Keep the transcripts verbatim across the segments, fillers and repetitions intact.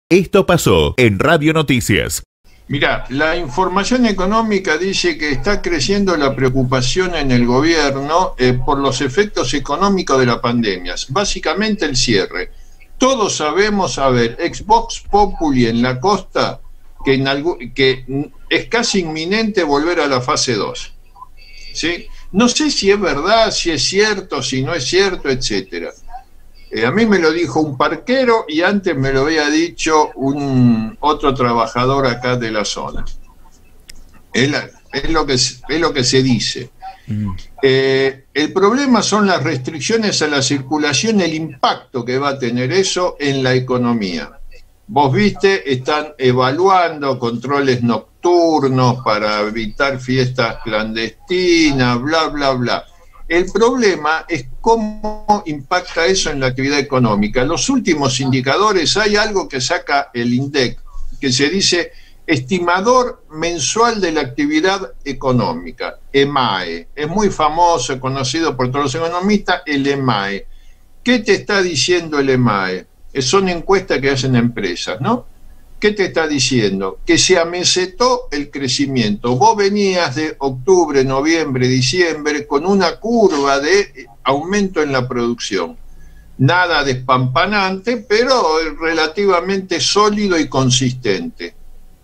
Esto pasó en Radio Noticias. Mirá, la información económica dice que está creciendo la preocupación en el gobierno eh, por los efectos económicos de la pandemia. Básicamente el cierre. Todos sabemos, a ver, ex Vox Populi en la costa, que, en algo, que es casi inminente volver a la fase dos. ¿Sí? No sé si es verdad, si es cierto, si no es cierto, etcétera. Eh, a mí me lo dijo un parquero y antes me lo había dicho un otro trabajador acá de la zona. Es, la, es, lo, que, es lo que se dice. Mm. Eh, el problema son las restricciones a la circulación, el impacto que va a tener eso en la economía. Vos viste, están evaluando controles nocturnos para evitar fiestas clandestinas, bla, bla, bla. El problema es cómo impacta eso en la actividad económica. Los últimos indicadores, hay algo que saca el INDEC, que se dice estimador mensual de la actividad económica, EMAE. Es muy famoso, conocido por todos los economistas, el EMAE. ¿Qué te está diciendo el EMAE? Son encuestas que hacen empresas, ¿no? ¿Qué te está diciendo? Que se amesetó el crecimiento. Vos venías de octubre, noviembre, diciembre con una curva de aumento en la producción. Nada despampanante, pero relativamente sólido y consistente.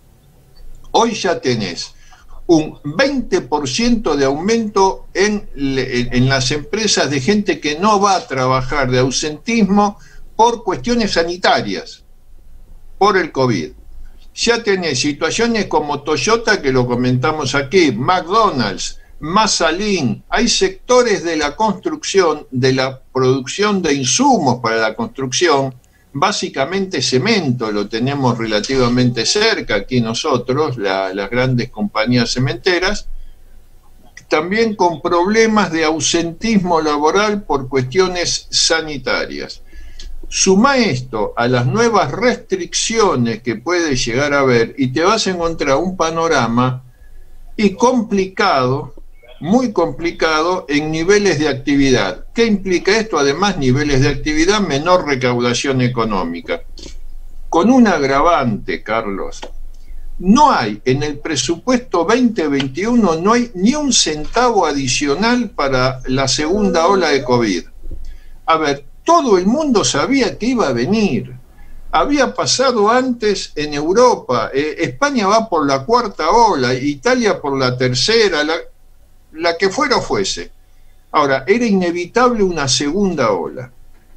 Hoy ya tenés un veinte por ciento de aumento en, en las empresas de gente que no va a trabajar, de ausentismo por cuestiones sanitarias, por el COVID. Ya tenés situaciones como Toyota, que lo comentamos aquí, McDonald's, Masalín. Hay sectores de la construcción, de la producción de insumos para la construcción, básicamente cemento, lo tenemos relativamente cerca aquí nosotros, la, las grandes compañías cementeras, también con problemas de ausentismo laboral por cuestiones sanitarias. Suma esto a las nuevas restricciones que puede llegar a haber y te vas a encontrar un panorama y complicado, muy complicado en niveles de actividad. ¿Qué implica esto? Además, niveles de actividad, menor recaudación económica. Con un agravante, Carlos, no hay en el presupuesto veinte veintiuno, no hay ni un centavo adicional para la segunda ola de COVID. A ver, todo el mundo sabía que iba a venir. Había pasado antes en Europa. Eh, España va por la cuarta ola, Italia por la tercera, la, la que fuera o fuese. Ahora, era inevitable una segunda ola.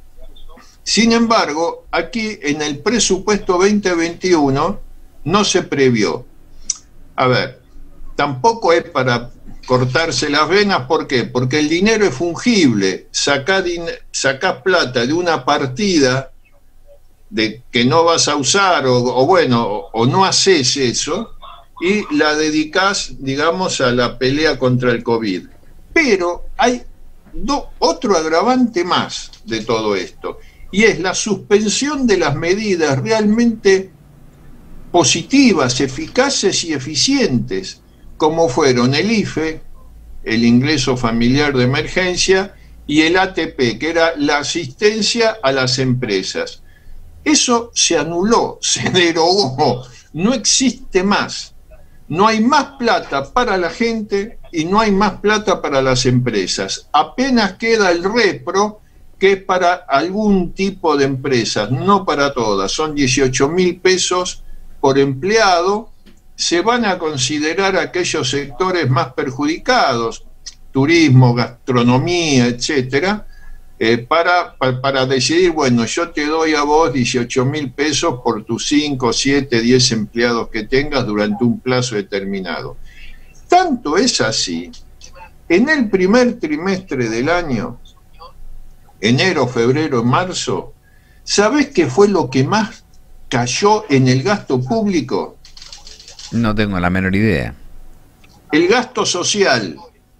Sin embargo, aquí en el presupuesto veinte veintiuno no se previó. A ver, tampoco es para cortarse las venas. ¿Por qué? Porque el dinero es fungible. Sacás, sacás plata de una partida de que no vas a usar o, o bueno, o, o no haces eso y la dedicás, digamos, a la pelea contra el COVID. Pero hay do, otro agravante más de todo esto, y es la suspensión de las medidas realmente positivas, eficaces y eficientes, como fueron el I F E, el ingreso familiar de emergencia, y el A T P, que era la asistencia a las empresas. Eso se anuló, se derogó, no existe más. No hay más plata para la gente y no hay más plata para las empresas. Apenas queda el repro, que es para algún tipo de empresas, no para todas. Son dieciocho mil pesos por empleado. Se van a considerar aquellos sectores más perjudicados, turismo, gastronomía, etcétera, eh, para, para, para decidir, bueno, yo te doy a vos dieciocho mil pesos por tus cinco, siete, diez empleados que tengas durante un plazo determinado. Tanto es así, en el primer trimestre del año, enero, febrero, marzo, ¿sabés qué fue lo que más cayó en el gasto público? No tengo la menor idea. El gasto social.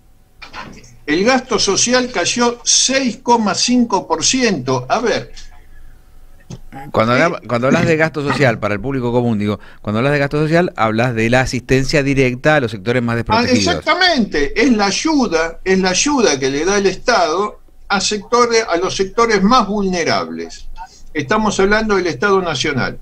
El gasto social cayó seis coma cinco por ciento. A ver. Cuando, habla, cuando hablas de gasto social para el público común, digo, cuando hablas de gasto social, hablas de la asistencia directa a los sectores más desprotegidos. Ah, exactamente. Es la ayuda, es la ayuda que le da el Estado a sectores, a los sectores más vulnerables. Estamos hablando del Estado Nacional.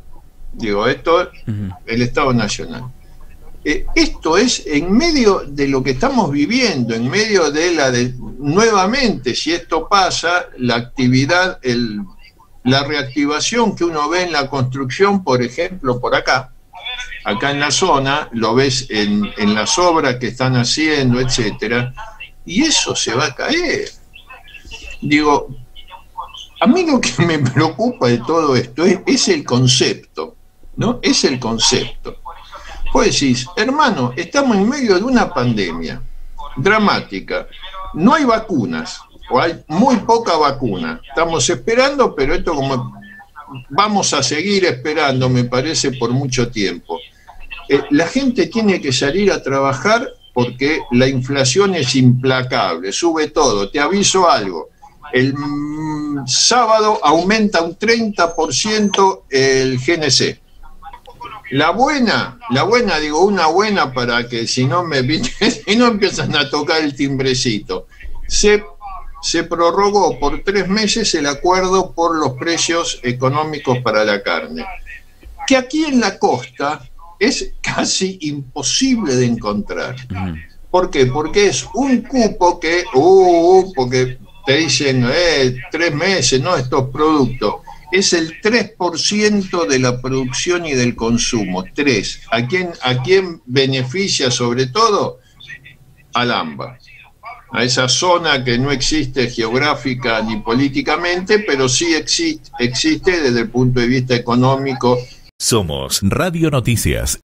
Digo, esto, uh-huh. el Estado Nacional. Eh, esto es en medio de lo que estamos viviendo, en medio de la de, nuevamente, si esto pasa, la actividad, el, la reactivación que uno ve en la construcción, por ejemplo, por acá, acá en la zona, lo ves en, en las obras que están haciendo, etcétera, y eso se va a caer. Digo, a mí lo que me preocupa de todo esto es, es el concepto, ¿no? Es el concepto. Pues decís, hermano, estamos en medio de una pandemia dramática, no hay vacunas, o hay muy poca vacuna, estamos esperando, pero esto como vamos a seguir esperando, me parece, por mucho tiempo. Eh, la gente tiene que salir a trabajar porque la inflación es implacable, sube todo. Te aviso algo, el mm, sábado aumenta un treinta por ciento el G N C. La buena, la buena, digo, una buena para que si no me si no empiezan a tocar el timbrecito. Se, se prorrogó por tres meses el acuerdo por los precios económicos para la carne, que aquí en la costa es casi imposible de encontrar. ¿Por qué? Porque es un cupo que, uh, porque te dicen, eh, tres meses, no, estos productos. Es el tres por ciento de la producción y del consumo. tres. ¿A quién, a quién beneficia sobre todo? Al AMBA. A esa zona que no existe geográfica ni políticamente, pero sí existe, existe desde el punto de vista económico. Somos Radio Noticias.